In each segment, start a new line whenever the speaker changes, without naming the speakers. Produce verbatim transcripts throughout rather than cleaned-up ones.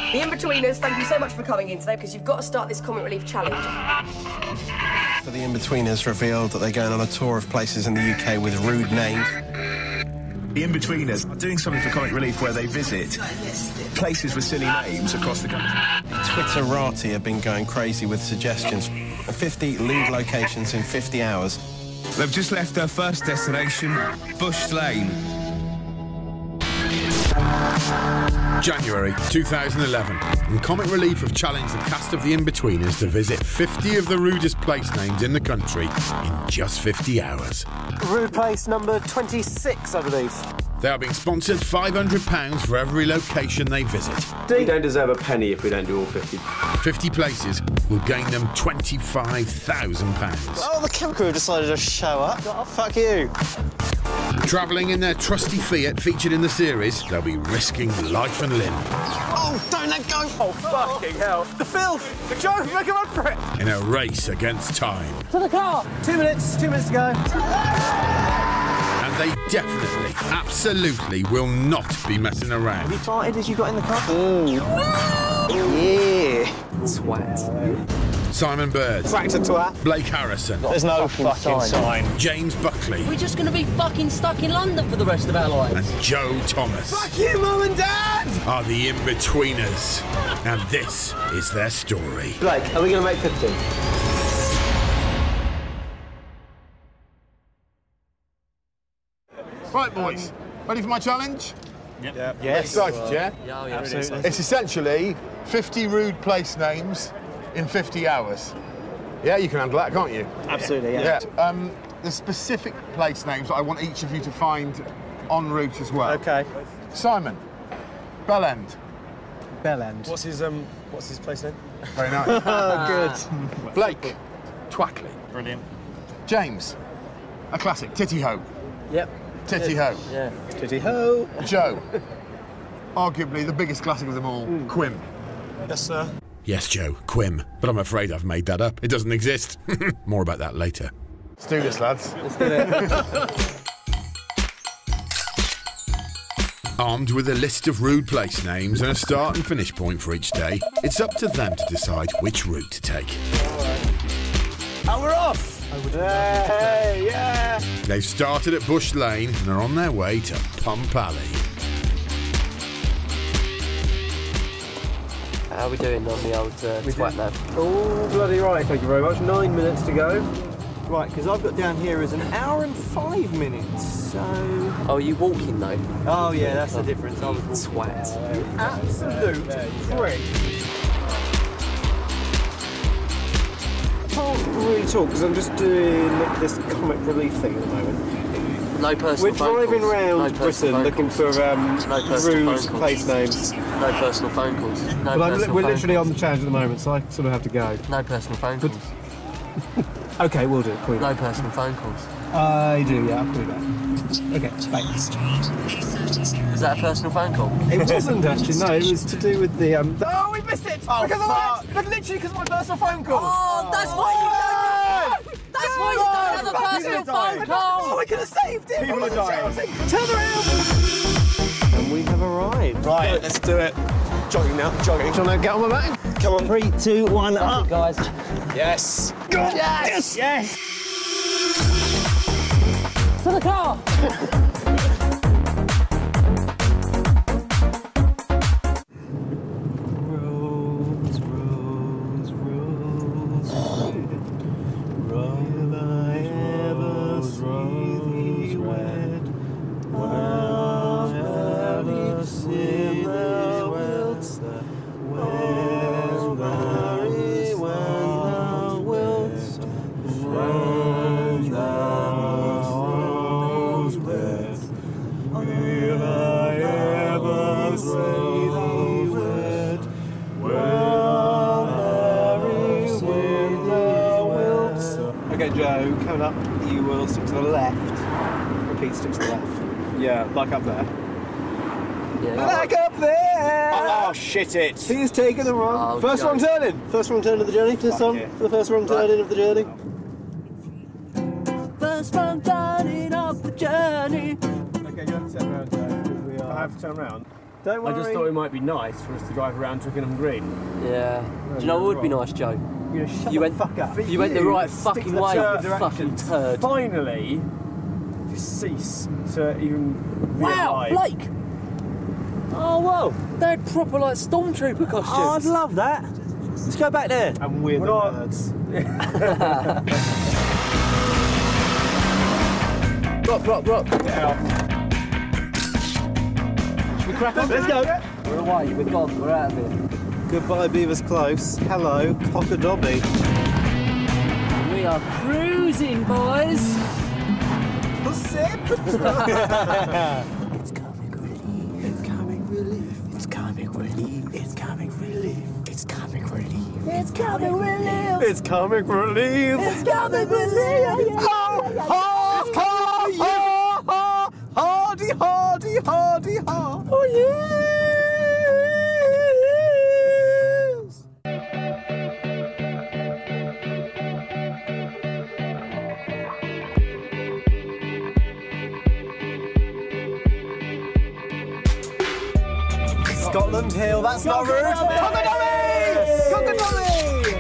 The Inbetweeners, thank you so much for coming in today, because you've got to start this Comic Relief Challenge.
So the Inbetweeners revealed that they're going on a tour of places in the U K with rude names.
The Inbetweeners are doing something for Comic Relief where they visit places with silly names across the country.
Twitterati have been going crazy with suggestions. fifty lewd locations in fifty hours.
They've just left their first destination, Bush Lane.
January two thousand eleven, and Comic Relief have challenged the cast of The Inbetweeners to visit fifty of the rudest place names in the country in just fifty hours.
Rude place number twenty-six, I believe.
They are being sponsored five hundred pounds for every location they visit.
We don't deserve a penny if we don't do all fifty.
fifty places will gain them twenty-five thousand pounds.
Oh, the camera crew decided to show up. Oh, fuck you.
Travelling in their trusty Fiat featured in the series, they'll be risking life and limb.
Oh, don't let go! Oh, fucking hell. The filth! The joke! Make a run for it!
In a race against time.
To the car! Two minutes, two minutes to go.
And they definitely, absolutely will not be messing around.
Have you farted as you got in the car? Mm. Yeah. Sweat.
Simon Bird.
Tractor twat.
Blake Harrison.
There's no fucking sign.
James Buckley.
We're just going to be fucking stuck in London for the rest of our lives.
And Joe Thomas.
Fuck you, Mum and Dad!
Are the Inbetweeners. And this is their story.
Blake, are we going to make fifty?
Right, boys. Ready for my challenge?
Yep.
Yep.
Yes.
Excited, yeah?
Yeah, yeah,
absolutely.
It's essentially fifty rude place names in fifty hours. Yeah, you can handle that, can't you?
Absolutely, yeah.
Yeah. Um, the specific place names that I want each of you to find en route as well.
Okay.
Simon, Bellend.
Bellend. What's his um? What's his place name?
Very nice.
Oh, good.
Blake, Twackley.
Brilliant.
James, a classic, Titty Ho.
Yep.
Titty Ho.
Yeah. Titty Ho.
Joe, arguably the biggest classic of them all, mm. Quim.
Yes, sir.
Yes, Joe, Quim. But I'm afraid I've made that up. It doesn't exist. More about that later.
Let's do this, lads.
Let's do it.
Armed with a list of rude place names and a start and finish point for each day, it's up to them to decide which route to take.
And we're off! Hey, yeah!
They've started at Bush Lane and are on their way to Pump Alley.
How are we doing on the old uh, twat nav?
Oh, bloody right, thank you very much. Nine minutes to go. Right, because I've got down here as an hour and five minutes, so...
Oh, are you walking, though?
Oh, yeah, that's the difference. I was
Twat.
You absolute prick. I can't really talk, because I'm just doing this Comic Relief thing at the moment.
No personal
We're
phone
driving
calls.
around
No
Britain
phone
looking
calls.
for um,
No personal
rude
phone calls.
place names.
No personal phone calls. No
But I'm,
personal
we're
phone
literally
calls.
on the challenge at the moment, so I sort of have to go.
No personal phone
But-
calls.
Okay, we'll do it. Cool.
No personal phone calls.
I do, yeah, I'll do that. Okay, thanks.
Was that a personal phone call?
It wasn't actually, no, it was to do with the, um... The... Oh, we missed it!
Oh,
because
fuck.
of that! But literally because of my personal phone call!
Oh, that's why you don't... That's why you don't have a personal phone call!
Oh, we could have saved it! People are dying. Turn around! And we have arrived. Right, let's do it. Jogging now, jogging. Do you want to get on my back? Come on. Three, two, one, up.
Guys.
Yes! Yes! Yes!
To the car!
Rose, rose, rose, will I ever see thee wed? Will I ever see thee wed? When thou wilt, when thou wed, will I ever see thee wed? Okay, Joe, coming up, you will stick to the left. Repeat, stick to the left. Yeah, like up there.
Yeah.
Like up there! Oh, shit it! He's taking the wrong.
Oh,
first
God.
wrong turn in. First wrong turn of the journey. This on for the first wrong turn in of the journey.
First wrong turn in of the journey.
Okay, you have to turn around, Joe, because we are... I have to turn around. Don't worry.
I just thought it might be nice for us to drive around Twickenham Green.
Yeah. Do you know what would be nice, Joe?
You know, shut
You
the
went,
fuck up.
if you went the right
Stick
fucking
to the
way,
turn
you fucking turd.
Finally, just cease to even be
Wow,
alive.
Blake! Oh, whoa. They had proper, like, stormtrooper costumes.
Oh, I'd love that. Let's go back there.
And we're the
not-
birds.
Rock, rock, rock.
Get out.
Should we crack on? Let's go.
We're away, we're gone, we're out of here.
Goodbye, Beavers Close. Hello, Cockadobby.
We are cruising, boys.
It's coming relief. It's coming relief. It's coming relief. It's coming relief. It's coming relief.
It's coming relief.
It's coming relief.
It's coming relief.
It's coming hardy, hardy, hardy, hardy.
Oh, yeah.
Scotland Hill, that's not rude. Cockadobby! Cockadobby!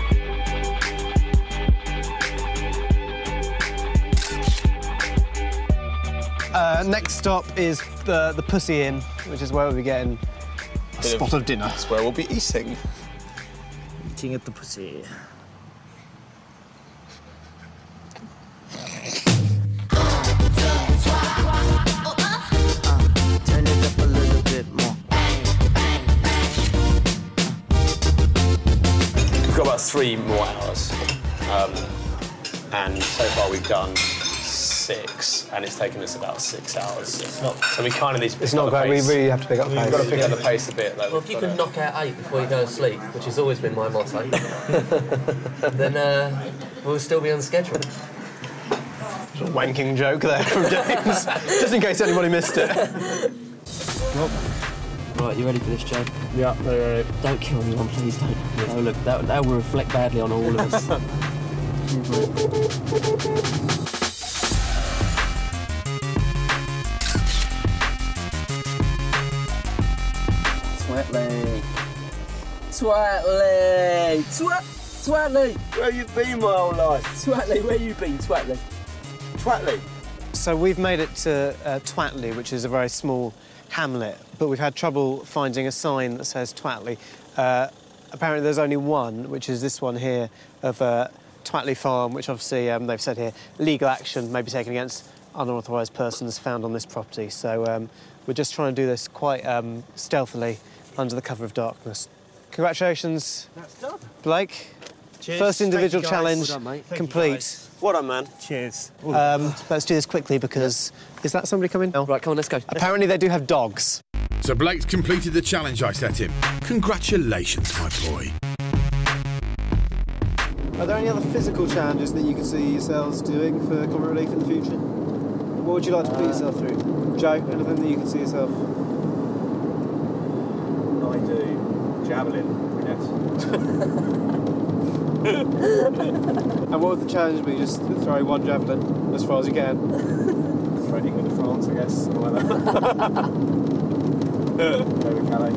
Uh, next stop is the, the Pussy Inn, which is where we'll be getting a spot of dinner.
That's where we'll be eating.
Eating at the Pussy. Turn it up a little bit more.
We've got about three more hours, um, and so far we've done six, and it's taken us about six hours. It's not, so we kind of need to pick
It's
up
not
the
great, we
pace.
really have to pick up the
We've
pace.
got to pick up the pace a bit. Though.
Well, if you can knock out eight before you go to sleep, which has always been my motto, then uh, we'll still be on schedule.
A wanking joke there from James, just in case anybody missed it.
Right, you ready for this, Joe?
Yeah, uh,
Don't kill anyone, please don't. No, look, that, that will reflect badly on all of us. Twatly. Twatly. Twat. Twatly.
where you been my whole life?
Twatly, where you been, Twatly?
Twatley.
So we've made it to uh, Twatley, which is a very small hamlet, but we've had trouble finding a sign that says Twatley. Uh, apparently there's only one, which is this one here, of uh, Twatley Farm, which obviously um, they've said here, legal action may be taken against unauthorised persons found on this property. So um, we're just trying to do this quite um, stealthily under the cover of darkness. Congratulations,
That's done.
Blake.
Cheers.
First individual
Thank you, guys.
challenge
Well done, mate.
Thank you,
complete.
guys.
What a man.
Cheers.
Um, let's do this quickly because is that somebody coming? No.
Right, come on, let's go.
Apparently they do have dogs.
So Blake's completed the challenge I set him. Congratulations, my boy.
Are there any other physical challenges that you could see yourselves doing for comic relief in the future? What would you like to put yourself through? Joe, anything that you could see yourself?
I do. Javelin, yes.
And what would the challenge be? Just throw one javelin as far as you can?
Threading into France, I guess. Something like that. Go with Calais.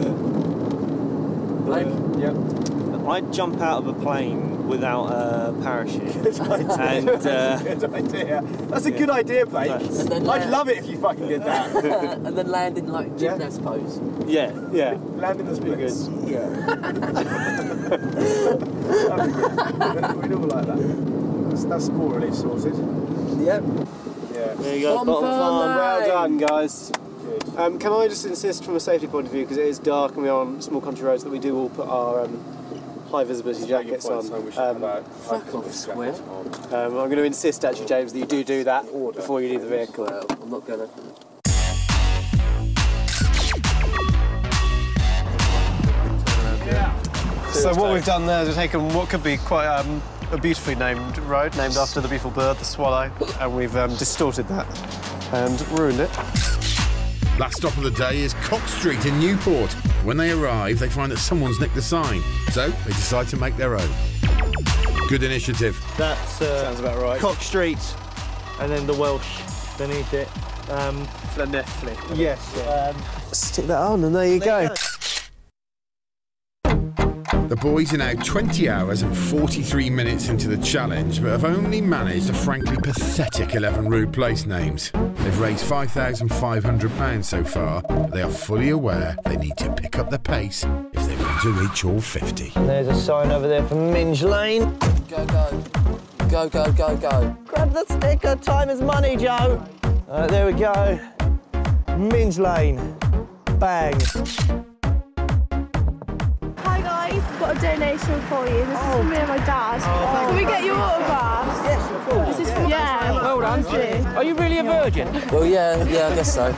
Blake?
Yep.
I'd jump out of a plane without a parachute.
Good idea.
And, uh,
good idea. That's a good idea, Blake.
And then
I'd
land-
love it if you fucking did that.
And then land in, like, gymnast pose.
yeah, yeah.
Land in the splits. Yeah. We'd all like that. That's, that's more relief sorted.
Yep.
Yeah.
There you go,
Bottom
bottom
farm,
farm.
mate.
Well done, guys.
Good.
Um, can I just insist from a safety point of view, because it is dark and we're on small country roads, that we do all put our um, high visibility jackets on. Um, um,
Fuck off, square.
I'm going to insist, actually, James, that you do do that before you leave the vehicle.
Well, I'm not gonna.
So what we've done there is we've taken what could be quite um, a beautifully named road, named after the beautiful bird, the swallow, and we've um, distorted that and ruined it.
Last stop of the day is Cock Street in Newport. When they arrive, they find that someone's nicked the sign, so they decide to make their own. Good initiative.
That's uh,
Sounds about right.
Cock Street, and then the Welsh beneath it. Um,
Flaneffly.
yes. Yeah.
Um, stick that on and there you
there
go.
You
The boys are now twenty hours and forty-three minutes into the challenge, but have only managed a frankly pathetic eleven rude place names. They've raised five thousand five hundred pounds so far, but they are fully aware they need to pick up the pace if they want to reach all fifty.
There's a sign over there for Minge Lane.
Go, go. Go, go, go, go.
Grab the sticker, time is money, Joe. Uh, there we go. Minge Lane. Bang.
Hi guys, got a donation for you. This
Oh.
is from me and my dad. Can we get your autograph?
Yes, of course.
This is from yeah.
Well done.
Honestly.
Are you really a virgin?
Well, yeah, yeah, I guess so.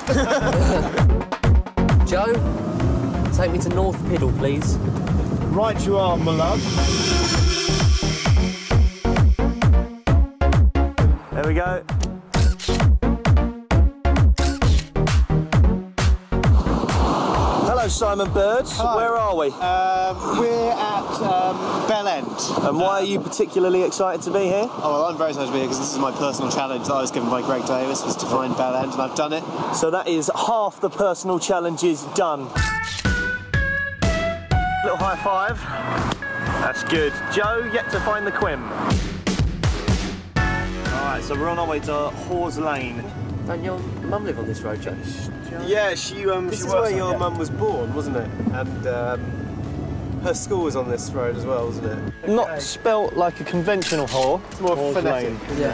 Joe, take me to North Piddle, please.
Right you are, my love. There we go. Hello, Simon Birds.
Hi.
Where are we?
Um, we're at um, Bell End.
And why are you particularly excited to be here?
Oh, well, I'm very excited to be here because this is my personal challenge that I was given by Greg Davis, was to find Bell End, and I've done it.
So that is half the personal challenges done. Little high five. That's good. Joe, yet to find the Quim. Alright, so we're on our way to Hawes Lane.
Don't your mum live on this road, Joe?
Yeah, she um,
This
she
is
works
where
on
your
it.
mum
was born, wasn't it? And um, her school was on this road as well, wasn't it?
Not spelt like a conventional whore.
It's more
Hawes
phonetic.
Lane.
Yeah.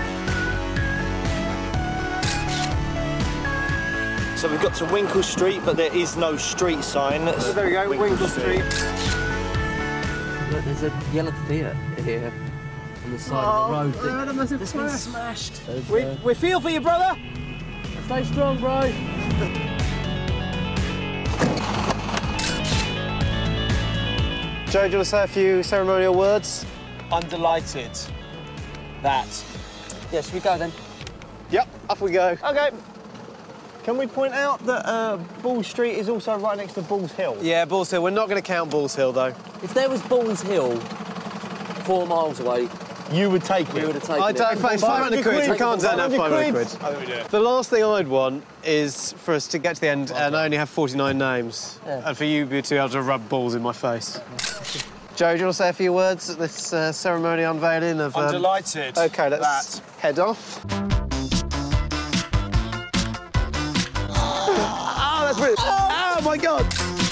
So we've got to Winkle Street, but there is no street sign.
So there we go, Winkle Street.
Look, there's a yellow Fiat here on the side of the road that, that's been smashed.
We, we feel for you, brother.
Stay strong, bro.
Joe, do you want to say a few ceremonial words?
I'm delighted that...
Yeah, should we go then?
Yep, off we go.
OK. Can we point out that uh, Ball Street is also right next to Balls Hill?
Yeah, Balls Hill. We're not going to count Balls Hill, though.
If there was Balls Hill four miles away,
You would take
we
it.
would have taken
I
it.
don't, it's five hundred quid. We can't turn down five hundred quid.
I think we do it.
The last thing I'd want is for us to get to the end and only have forty-nine names,
Yeah.
and for you to be able to rub balls in my face. Joe, do you want to say a few words at this uh, ceremony unveiling of...
I'm
um,
delighted
OK, let's
that...
head off. Oh, that's brilliant. Oh, my God.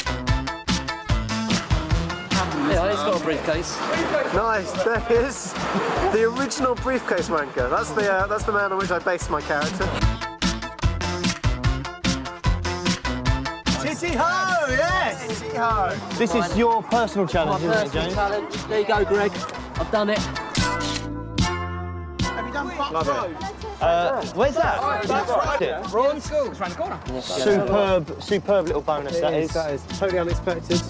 Yeah, he's got a briefcase.
Nice, there he is. The original briefcase wanker. That's the, uh, that's the man on which I based my character.
Titty ho, yes! Titty ho. This is your personal challenge,
My
isn't it,
personal
James?
challenge. There you go, Greg. I've done it.
Have you done Love it. Uh, where's that?
We're in school, it's round the corner.
Superb, superb little bonus that is.
That is totally unexpected.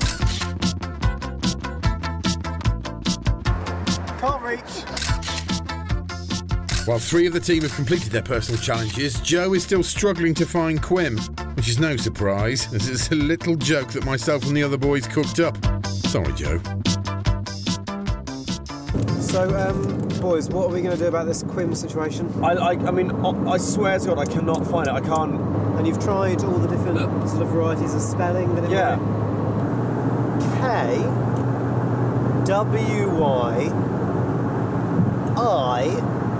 Can't reach.
While three of the team have completed their personal challenges, Joe is still struggling to find Quim, which is no surprise, as it's a little joke that myself and the other boys cooked up. Sorry, Joe.
So, um, boys, what are we going to do about this Quim situation?
I, I, I mean, I swear to God, I cannot find it. I can't.
And you've tried all the different sort of varieties of spelling? But
Yeah.
K W Y I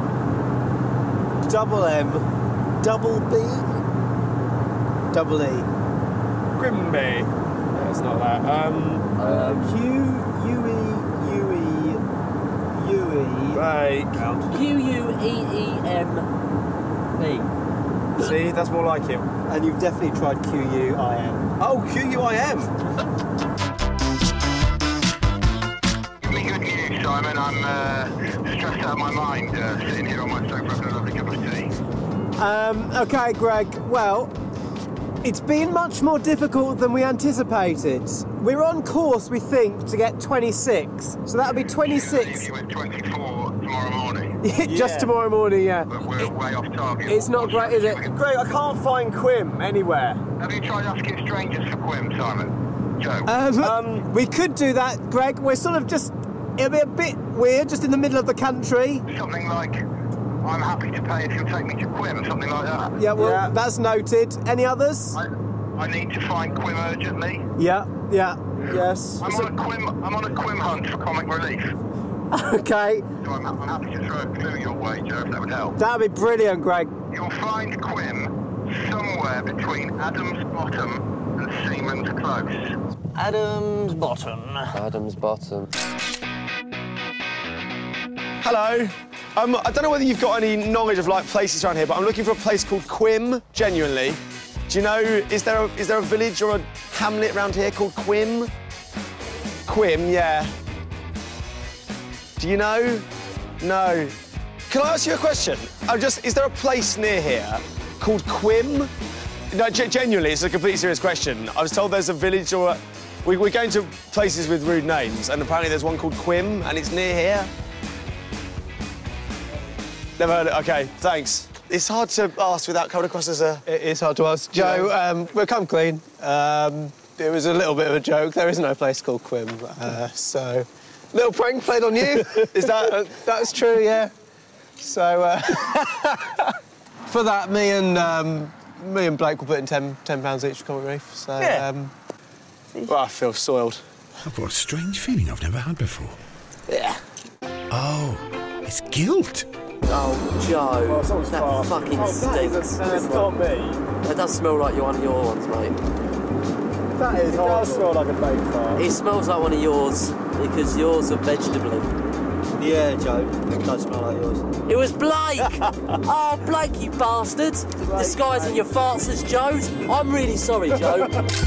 double M double B double E.
Grimby. No, it's not that. Um,
Uh, Q U E U E U E.
right.
Q U E E M B.
See, that's more like it.
And you've definitely tried Q U I M.
Oh, Q U I M.
Give me good news, Simon. I'm uh, stressed out of my mind, uh, sitting here on my sofa having a lovely cup of tea.
Um, OK, Greg, well, it's been much more difficult than we anticipated. We're on course, we think, to get twenty-six. So that'll be twenty-six.
You went twenty-four tomorrow morning,
Just
Yeah.
tomorrow morning, yeah.
but we're way off target.
It's not great, is it?
Greg, I can't find Quim anywhere.
Have you tried asking strangers for Quim, Simon? Joe?
Um,
Um,
we could do that, Greg. We're sort of just... It'll be a bit weird, just in the middle of the country.
Something like, I'm happy to pay if you'll take me to Quim, something like that.
Yeah, well, yeah. That's noted. Any others?
I, I need to find Quim urgently.
Yeah, yeah, yes.
I'm
so,
on a Quim. I'm on a Quim hunt for comic relief.
Okay.
So I'm, I'm happy to throw a clue your way, Joe, if that would help.
That'd be brilliant, Greg.
You'll find Quim somewhere between Adam's Bottom and Seaman's Close.
Adam's Bottom.
Adam's Bottom.
Hello. Um, I don't know whether you've got any knowledge of like places around here, but I'm looking for a place called Quim. Genuinely, do you know? Is there a, is there a village or a hamlet around here called Quim? Quim, yeah. Do you know? No. Can I ask you a question? I'm just. Is there a place near here called Quim? No, genuinely, it's a completely serious question. I was told there's a village or a, we, we're going to places with rude names, and apparently there's one called Quim, and it's near here. Never heard it. OK, thanks. It's hard to ask without coming across as a...
It is hard to ask. Joe, um, we'll come clean. Um, it was a little bit of a joke. There is no place called Quim, uh, so... Little prank played on you. Is that... Uh, that's true, yeah. So, uh, for that, me and, um, me and Blake will put in ten, ten pounds each for comic relief, so...
Yeah.
Um,
well, I feel soiled.
I've got a strange feeling I've never had before.
Yeah.
Oh, it's guilt.
Oh, Joe,
Well,
that
fast.
fucking
Oh,
stinks.
that is a, it's not me.
That does smell like one of your ones, mate.
That is it horrible. Does smell like a fake fart.
It smells like one of yours because yours are vegetable.
Yeah, Joe, it does smell like yours.
It was Blake! Oh, Blake, you bastard!
Blake,
Disguising
mate.
your farts as Joe's. I'm really sorry, Joe.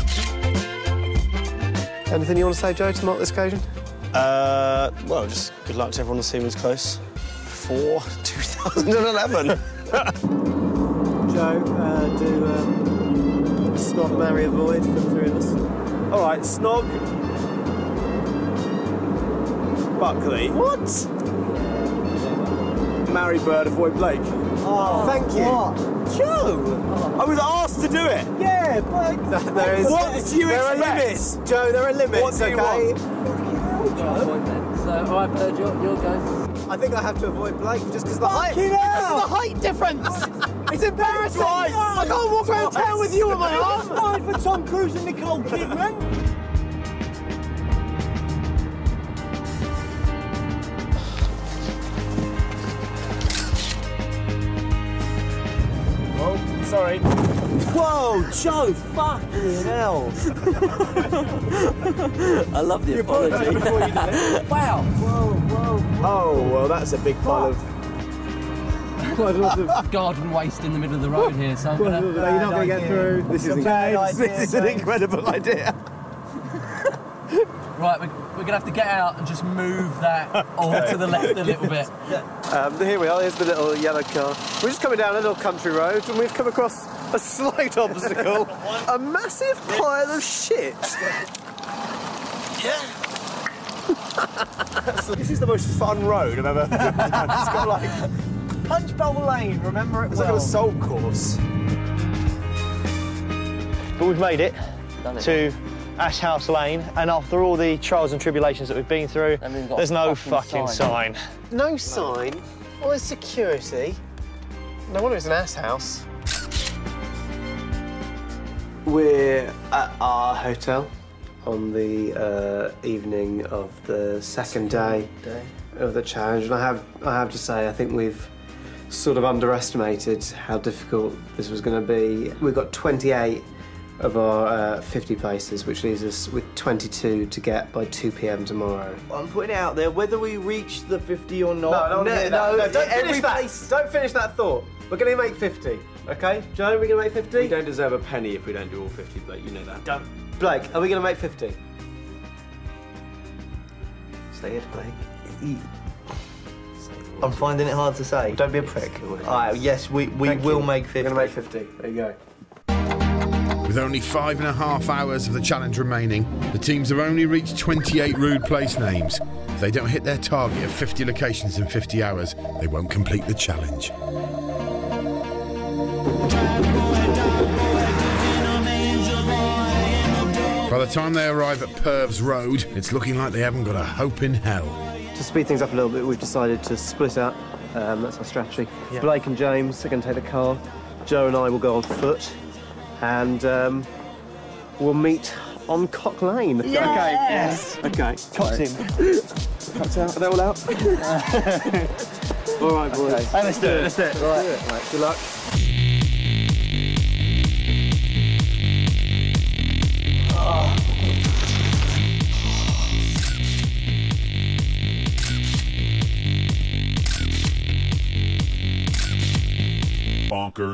Anything you want to say, Joe, to mark this occasion?
Uh, well, just good luck to everyone on Seaman's Close for two thousand eleven.
Joe, uh, do um, Snog, marry, avoid for the three of us.
All right, Snog. Buckley.
What?
Marry Bird, avoid Blake.
Oh, thank you.
What?
Joe!
I was asked to do it.
Yeah, Blake. There is.
What do you
there
expect?
are limits, Joe. There are limits.
What do you
okay?
want?
So, all right, Bird, your, your go.
I think I have to avoid Blake just because the height.
Fucking hell!
The height difference. It's embarrassing.
Twice.
I can't walk around town with you on my arm.
Fine for Tom Cruise and Nicole Kidman.
Oh, sorry.
Whoa, Joe, fucking hell.
I love the apology. Wow.
Whoa, whoa.
Oh, well, that's a big pile of...
Quite a lot of
garden waste in the middle of the road here, so I'm
You're
gonna...
not going to get through.
This is,
idea,
this is an incredible idea.
Right, we're, we're gonna have to get out and just move that all to the left a little bit.
Um, here we are. Here's the little yellow car. We're just coming down a little country road, and we've come across a slight obstacle: a massive pile of shit.
Yeah. This is the most fun road I've ever done. It's got like
Punch Bowl Lane, remember it
it's
well.
like an assault course.
But we've made it
Done it.
to Ash House Lane, and after all the trials and tribulations that we've been through,
And we've got
there's
a
no
fucking
fucking
sign.
sign.
No sign. Well, there's security. No wonder it's an ass house. We're at our hotel on the uh, evening of the second day,
Day.
of the challenge, and I have I have to say I think we've sort of underestimated how difficult this was going to be. We've got twenty-eight of our uh, fifty places, which leaves us with twenty-two to get by two p m tomorrow.
I'm putting it out there, whether we reach the fifty or not.
No, no, no, no, no, don't
every
finish that.
place-
Don't finish that thought. We're going to make fifty, okay? Joe, we're going to make fifty?
We don't deserve a penny if we don't do all fifty, Blake, you know that.
Don't. Blake, are we going to make fifty? Say it, Blake.
I'm finding it hard to say.
Don't be a prick.
All right, yes, we, we
Thank
will
you.
make fifty.
We're going to make fifty. There you go.
With only five and a half hours of the challenge remaining, the teams have only reached twenty-eight rude place names. If they don't hit their target of fifty locations in fifty hours, they won't complete the challenge. By the time they arrive at Purves Road, it's looking like they haven't got a hope in hell.
To speed things up a little bit, we've decided to split up Um, that's our strategy. Yeah. Blake and James are going to take the car. Joe and I will go on foot, and um, we'll meet on Cock Lane.
Yeah.
Okay. Yes. Okay. Cock's in. Cock's out. Are they all out? All right, boys.
Okay. Hey, let's do it. Let's do it.
Right. Right. Good luck. Oh.
Bonkers.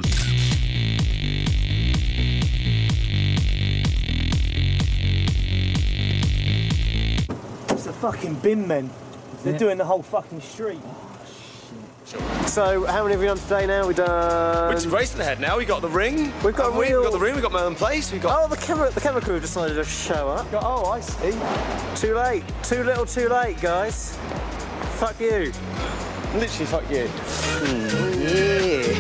It's the fucking bin men. They're yeah. doing the whole fucking street.
So, how many have we done today now? We've done...
We're just racing ahead now. We got the ring.
We've got
we,
real...
We've got the ring. We've got Melon Place. We've got...
Oh, the camera, the camera crew decided to show up.
Got, oh, I see.
Too late. Too little, too late, guys. Fuck you.
Literally, fuck you.
Mm. Yeah.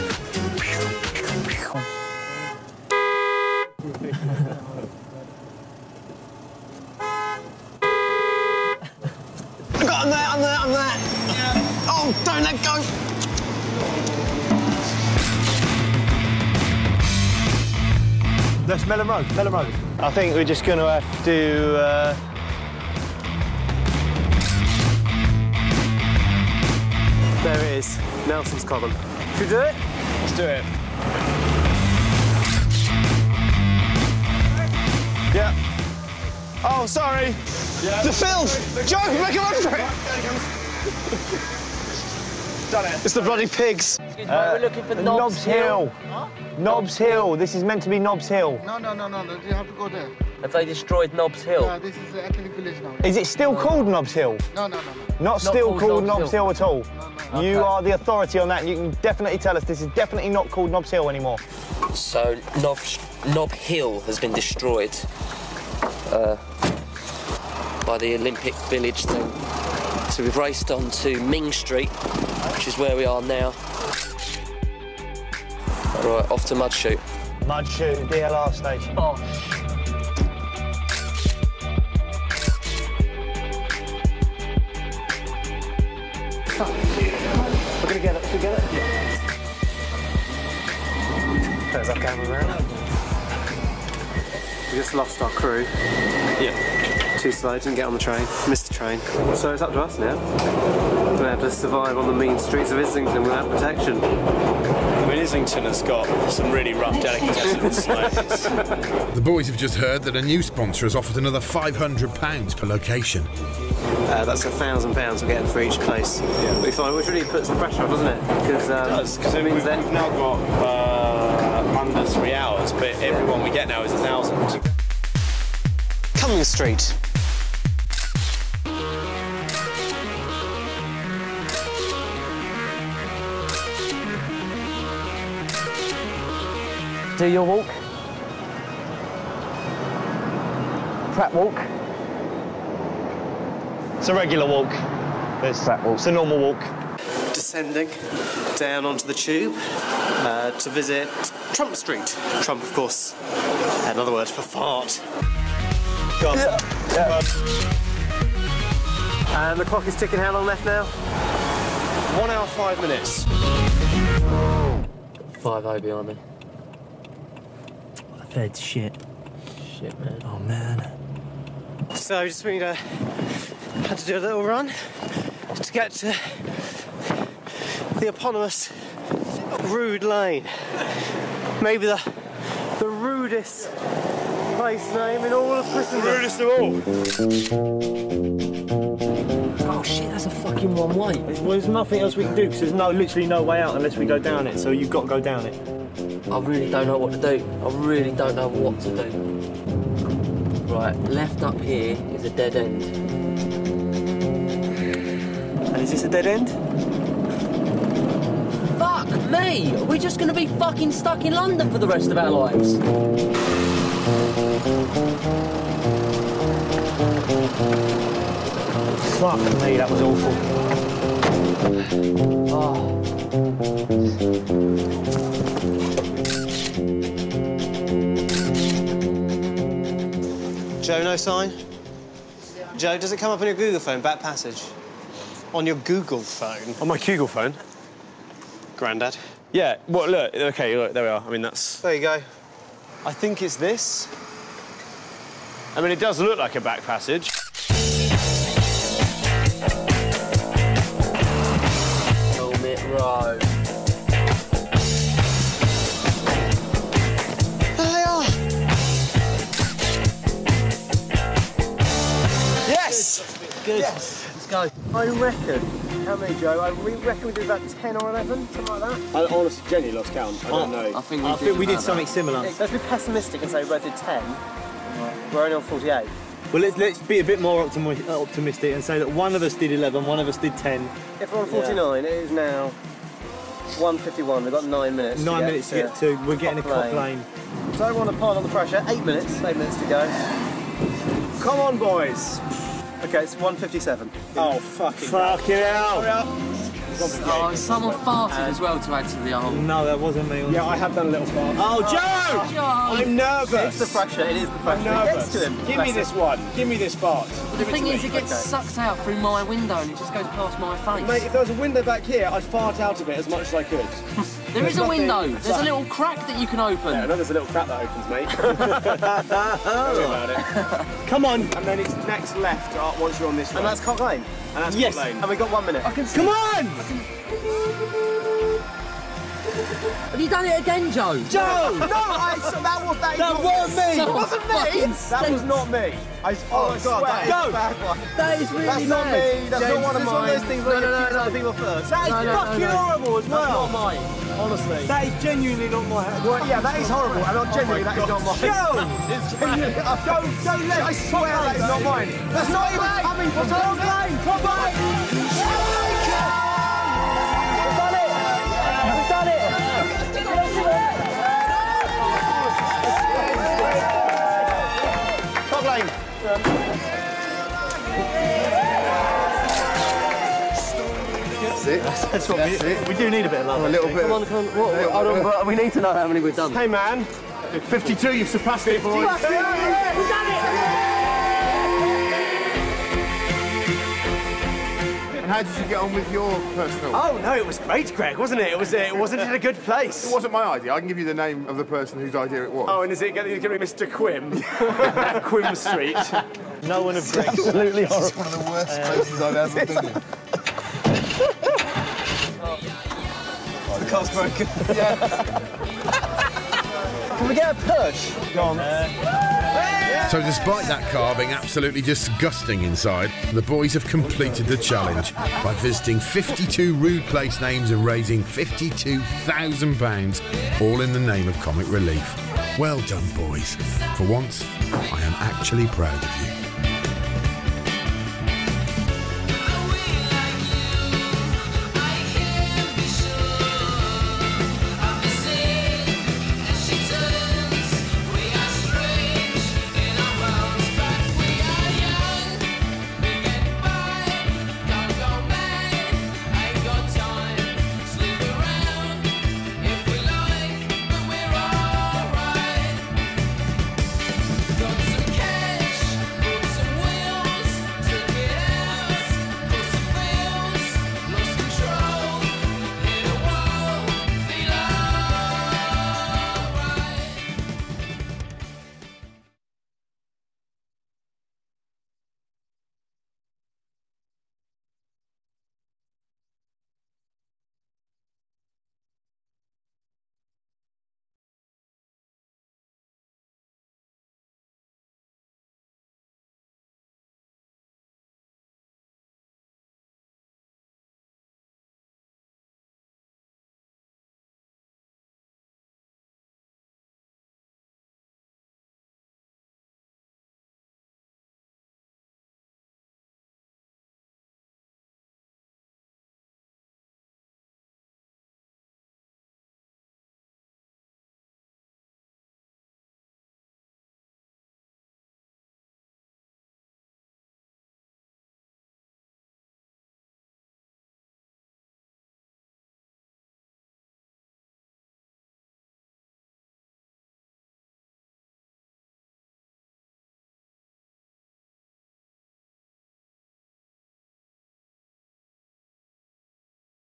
I got him there, I'm there, I'm there. Yeah. Oh, don't let go.
That's Melon Road, Melon Road.
I think we're just going to have to... Uh...
There it is, Nelson's column. Should we do it?
Let's do it. Yeah. Oh, sorry. Yeah. The filth! Joe, make a run for it! Done it. It's the bloody pigs.
Excuse me, uh, we're looking for Nobs,
Nobs Hill.
Hill. Huh?
Nobs Hill. This is meant to be Nobs Hill.
No, no, no, no, no. You have to go there.
Have they destroyed Nobs Hill?
Yeah, this is the ethnic village now.
Is it still
no,
called
no.
Nobs Hill?
No, no, no, no.
Not,
Not
still
called,
called
Nobs
Nobs
Hill.
Hill at all?
No, no.
You
Okay.
are the authority on that. You can definitely tell us this is definitely not called Nobs Hill anymore.
So, Nob, Nob Hill has been destroyed uh, by the Olympic Village thing. So we've raced on to Ming Street, which is where we are now. Right, off to Mudshoot.
Mudshoot, D L R station.
Oh.
We're gonna get it, we're gonna get it. There's our cameraman. We just lost our crew.
Yeah.
Too slow, didn't get on the train, missed the train. So it's up to us now. We're gonna have to survive on the mean streets of Islington without protection.
I mean, Islington has got some really rough delicatessens. Like,
the boys have just heard that a new sponsor has offered another five hundred pounds per location.
Uh, that's a thousand pounds we're getting for each place. Yeah. We find, which really puts the pressure on, doesn't it? Because um,
it does, because
it
we've,
means that
we've now got uh, under three hours, but every one we get now is a thousand.
Cumming Street.
Do your walk. Pratt walk.
It's a regular walk. It's, it's a normal walk.
descending down onto the tube uh, to visit Trump Street. Trump, of course, another word for fart. Go on. Yeah. Yeah. And the clock is ticking. How long left now?
One hour, five minutes.
Five O behind me.
Fed shit.
Shit, man.
Oh, man.
So, just we uh, had to do a little run to get to the eponymous Rude Lane. Maybe the the rudest place name in all of Christendom.
Rudest of all.
Oh shit, that's a fucking one way.
Well, there's nothing else we can do because there's no, literally no way out unless we go down it. So you've got to go down it.
I really don't know what to do. I really don't know what to do. Right, left up here is a dead end.
And is this a dead end?
Fuck me! Are we just going to be fucking stuck in London for the rest of our lives?
Fuck me, that was awful.
Oh.
Joe, no sign? Joe, does it come up on your Google phone, back passage? On your Google phone?
On my Google phone?
Grandad.
Yeah, well, look, OK, look, there we are. I mean, that's...
There you go.
I think it's this. I mean, it does look like a back passage.
Helmet Row.
There they are! Yes!
Good.
Yes.
Let's go.
I reckon. How many, Joe? I we reckon we did about ten or eleven, something like that.
I honestly, genuinely lost count. I don't know.
I think we
I
did,
think we did
about
something
that.
similar.
Let's be pessimistic and say we both did ten. We're only on forty-eight.
Well, let's, let's be a bit more optimi optimistic and say that one of us did eleven, one of us did ten.
If we're on forty-nine, yeah. It is now one fifty-one. We've got nine minutes.
Nine
to
minutes to
get
get to. We're getting
Cop
a cop
Lane.
lane.
So I want to pile on the pressure. Eight minutes. Eight minutes to go.
Come on, boys.
Okay, it's one fifty-seven.
Oh, fucking
Fucking hell.
Hurry up.
Oh, someone farted as well to add to the whole.
No, that wasn't me.
Yeah, I have done a little fart.
Oh, Joe!
Joe!
I'm nervous.
It's the pressure. It is the pressure.
I'm
It gets
nervous.
to him.
Give
Bless
me
him.
this one. Give me this fart.
But the thing is, it gets
Okay.
sucked out through my window and it just goes past my face.
Mate, if there was a window back here, I'd fart out of it as much as I could.
There is a
nothing-
window. There's a little crack that you can open.
Yeah, I know there's a little crack that opens, mate. Don't worry about it.
Come on.
And then it's next left uh, once you're on this
And
road.
that's Cock Lane.
And that's
Yes.
Cock Lane.
And we've got one minute.
Come on!
Have you done it again, Joe?
Joe!
No, I, so that was that.
That wasn't me!
So
wasn't me.
fucking
That was not me. I, oh, my God, that is
Go.
a bad one.
That is really
That's not
bad.
me. That's
James,
not one of
this is
mine.
one of those things where
no,
you
no, no,
accuse
no,
other
people first.
That is
no, no,
fucking
no, no.
horrible as well.
That's not mine. Honestly.
That is genuinely not my...
Well, yeah, that is horrible. And I'm genuinely, that is not mine.
Joe!
It's genuinely. Don't, don't let. I swear that is not mine. That's not even coming from Cock Lane. Cock Lane.
We've done it! We've done it!
Cock Lane.
That's it.
That's what
That's
we,
it.
we do need a bit of love.
A little bit.
Come on, come on. What, what, hold on, but we need to know how many we've done.
Hey, man. fifty-two, you've surpassed it, boys.
We've done it!
And how did you get on with your personal?
Oh, no, it was great, Greg, wasn't it? It, was, it wasn't in a good place.
It wasn't my idea. I can give you the name of the person whose idea it was.
Oh, and is it going to be Mister Quim? Quim Street.
No one of Greg's.
Absolutely horrible.
It's one of the worst places I've ever been in.
The car's broken.
Can we get a push?
Go on.
So despite that car being absolutely disgusting inside, the boys have completed the challenge by visiting fifty-two rude place names and raising fifty-two thousand pounds, all in the name of comic relief. Well done, boys. For once, I am actually proud of you.